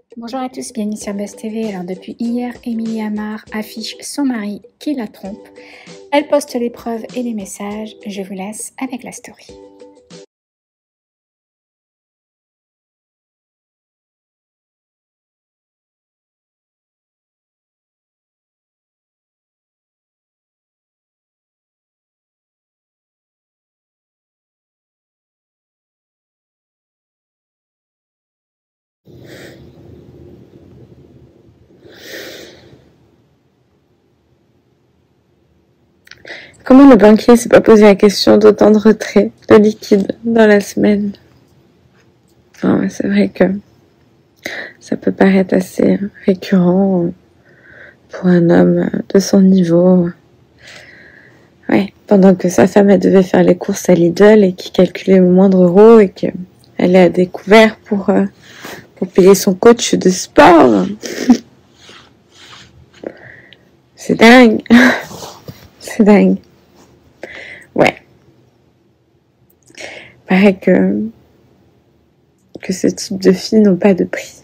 Bonjour à tous, bienvenue sur Buzz TV. Alors depuis hier, Émilie Amar affiche son mari qui la trompe. Elle poste les preuves et les messages. Je vous laisse avec la story. Comment le banquier s'est pas posé la question d'autant de retrait de liquide dans la semaine? Enfin, c'est vrai que ça peut paraître assez récurrent pour un homme de son niveau. Ouais, pendant que sa femme elle devait faire les courses à Lidl et qu'il calculait le moindre euro et qu'elle est à découvert pour payer son coach de sport. C'est dingue. C'est dingue. Ouais. Paraît que ce type de filles n'ont pas de prix.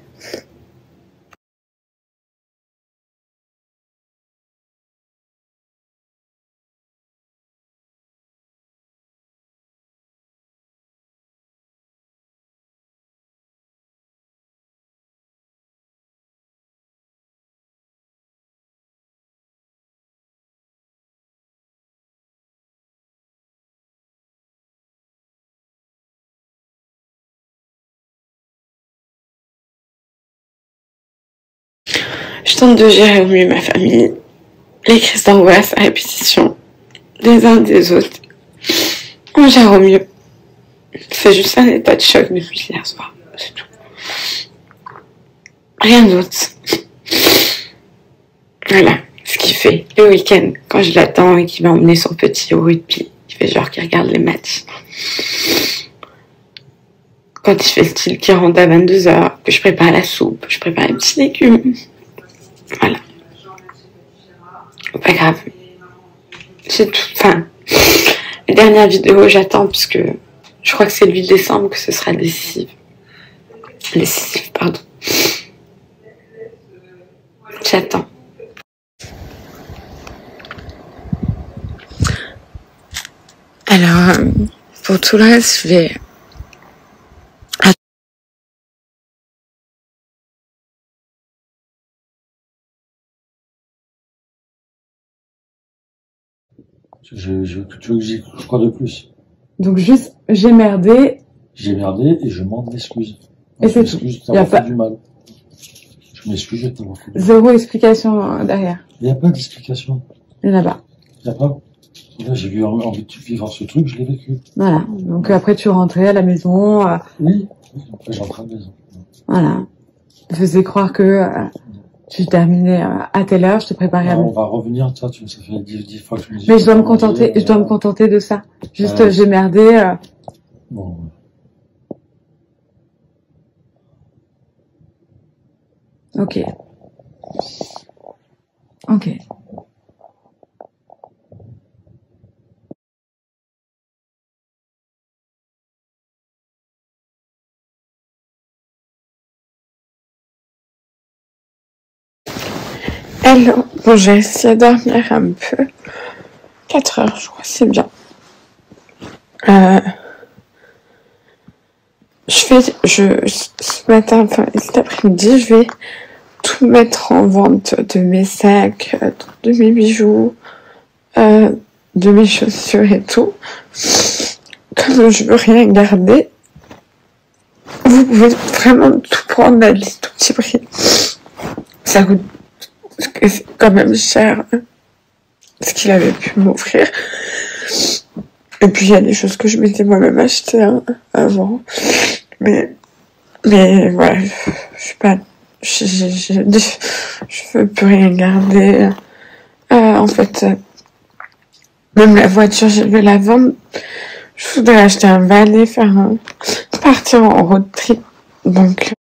Je tente de gérer au mieux ma famille, les crises d'angoisse à répétition, des uns des autres. On gère au mieux. C'est juste un état de choc depuis hier soir, c'est tout. Rien d'autre. Voilà, ce qu'il fait le week-end quand je l'attends et qu'il va emmener son petit au rugby. Il fait genre qu'il regarde les matchs. Quand il fait le style qui rentre à 22h, que je prépare la soupe, je prépare les petits légumes. Voilà. Pas grave. C'est tout. Enfin, les dernières vidéos, j'attends parce que je crois que c'est le 8 décembre que ce sera décisif. Décisif, pardon. J'attends. Alors, pour tout le reste, je vais... Tu veux que j'y quoi de plus? Donc juste, j'ai merdé. J'ai merdé et je m'en excuse. Et c'est tout. Je m'excuse de Y a t'avoir pas- fait du mal. Je m'excuse de t'avoir fait du mal. Zéro explication derrière. Il n'y a pas d'explication. Il n'y en a pas. Il n'y a pas. Là, j'ai eu envie de vivre ce truc, je l'ai vécu. Voilà. Donc après, tu rentrais à la maison. Oui. Après, j'entre à la maison. Voilà. Je faisais croire que tu terminais à telle heure, je te préparais à... Alors, on va revenir, toi, ça fait 10 fois que tu me dis... Mais je dois me contenter de ça. Juste, j'ai merdé. Bon. Ok. Ok. Alors, bon, j'ai essayé de dormir un peu. 4 heures, je crois, c'est bien. Ce matin, enfin, cet après-midi, je vais tout mettre en vente de mes sacs, de mes bijoux, de mes chaussures et tout. Comme je veux rien garder, vous pouvez vraiment tout prendre à des tout petits prix. Ça coûte, c'est quand même cher, ce qu'il avait pu m'offrir. Et puis il y a des choses que je m'étais moi-même achetées avant. Mais voilà, je suis pas, je veux plus rien garder. En fait, même la voiture, je vais la vendre. Je voudrais acheter un van et partir en road trip. Donc,